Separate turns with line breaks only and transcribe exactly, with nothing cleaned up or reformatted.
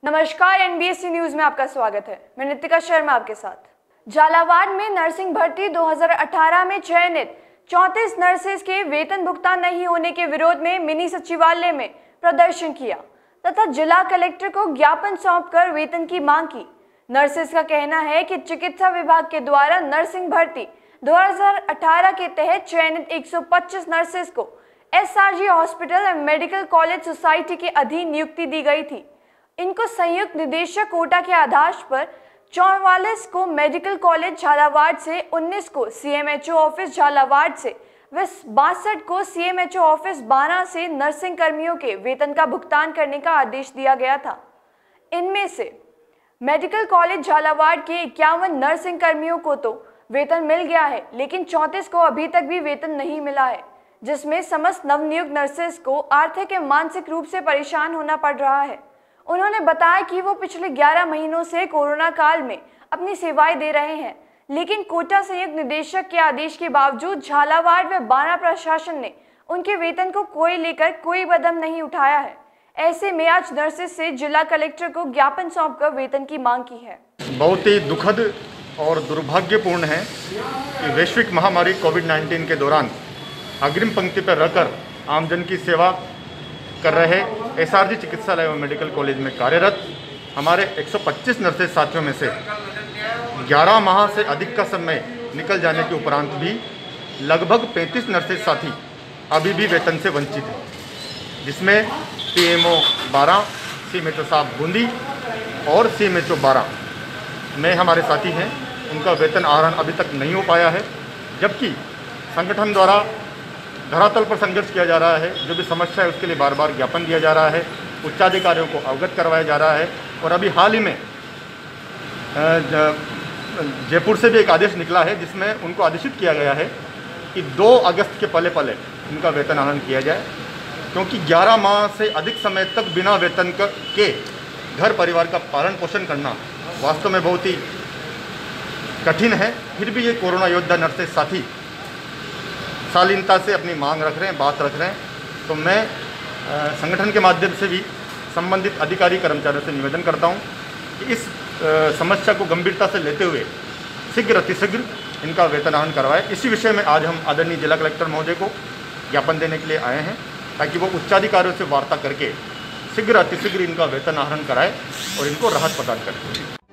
नमस्कार, NBSC news में आपका स्वागत है। मैं नितिका शर्मा आपके साथ। झालावाड़ में नर्सिंग भर्ती दो हज़ार अठारह में चयनित चौंतीस नर्सेज के वेतन भुगतान नहीं होने के विरोध में मिनी सचिवालय में प्रदर्शन किया तथा जिला कलेक्टर को ज्ञापन सौंपकर वेतन की मांग की। नर्सेज का कहना है कि चिकित्सा विभाग के द्वारा नर्सिंग भर्ती दो हज़ार अठारह के तहत चयनित एक सौ पच्चीस नर्सेज को एसआरजी हॉस्पिटल एवं मेडिकल कॉलेज सोसाइटी के अधीन नियुक्ति दी गई थी। इनको संयुक्त निदेशक कोटा के आधार पर चौवालीस को मेडिकल कॉलेज झालावाड़ से, उन्नीस को सीएमएचओ ऑफिस झालावाड़ से, व बासठ को सीएमएचओ ऑफिस बारह से नर्सिंग कर्मियों के वेतन का भुगतान करने का आदेश दिया गया था। इनमें से मेडिकल कॉलेज झालावाड़ के इक्यावन नर्सिंग कर्मियों को तो वेतन मिल गया है, लेकिन चौंतीस को अभी तक भी वेतन नहीं मिला है, जिसमें समस्त नवनियुक्त नर्सेज को आर्थिक एवं मानसिक रूप से परेशान होना पड़ रहा है। उन्होंने बताया कि वो पिछले ग्यारह महीनों से कोरोना काल में अपनी सेवाएं दे रहे हैं, लेकिन कोटा संयुक्त निदेशक के आदेश के बावजूद झालावाड़ व बारा प्रशासन ने उनके वेतन को कोई लेकर कोई कदम नहीं उठाया है। ऐसे में आज नर्सेज से जिला कलेक्टर को ज्ञापन सौंपकर वेतन की मांग की है।
बहुत ही दुखद और दुर्भाग्यपूर्ण है कि वैश्विक महामारी कोविड नाइन्टीन के दौरान अग्रिम पंक्ति पर रहकर आमजन की सेवा कर रहे एसआरजी चिकित्सालय एवं मेडिकल कॉलेज में कार्यरत हमारे एक सौ पच्चीस नर्सेज साथियों में से ग्यारह माह से अधिक का समय निकल जाने के उपरांत भी लगभग पैंतीस नर्सेज साथी अभी भी वेतन से वंचित हैं, जिसमें पीएमओ बारह, सीएमएचओ साहब बूंदी और सीएमएचओ बारह में हमारे साथी हैं। उनका वेतन आहरण अभी तक नहीं हो पाया है, जबकि संगठन द्वारा धरातल पर संघर्ष किया जा रहा है। जो भी समस्या है उसके लिए बार बार ज्ञापन दिया जा रहा है, उच्चाधिकारियों को अवगत करवाया जा रहा है। और अभी हाल ही में जयपुर से भी एक आदेश निकला है, जिसमें उनको आदेशित किया गया है कि दो अगस्त के पहले पहले उनका वेतन आहरण किया जाए, क्योंकि ग्यारह माह से अधिक समय तक बिना वेतन के घर परिवार का पालन पोषण करना वास्तव में बहुत ही कठिन है। फिर भी ये कोरोना योद्धा नर्सेज साथी शालीनता से अपनी मांग रख रहे हैं, बात रख रहे हैं। तो मैं आ, संगठन के माध्यम से भी संबंधित अधिकारी कर्मचारियों से निवेदन करता हूं कि इस आ, समस्या को गंभीरता से लेते हुए शीघ्र अतिशीघ्र इनका वेतन आहरण करवाएं। इसी विषय में आज हम आदरणीय जिला कलेक्टर महोदय को ज्ञापन देने के लिए आए हैं, ताकि वो उच्चाधिकारियों से वार्ता करके शीघ्र अतिशीघ्र इनका वेतन आहरण कराए और इनको राहत प्रदान करें।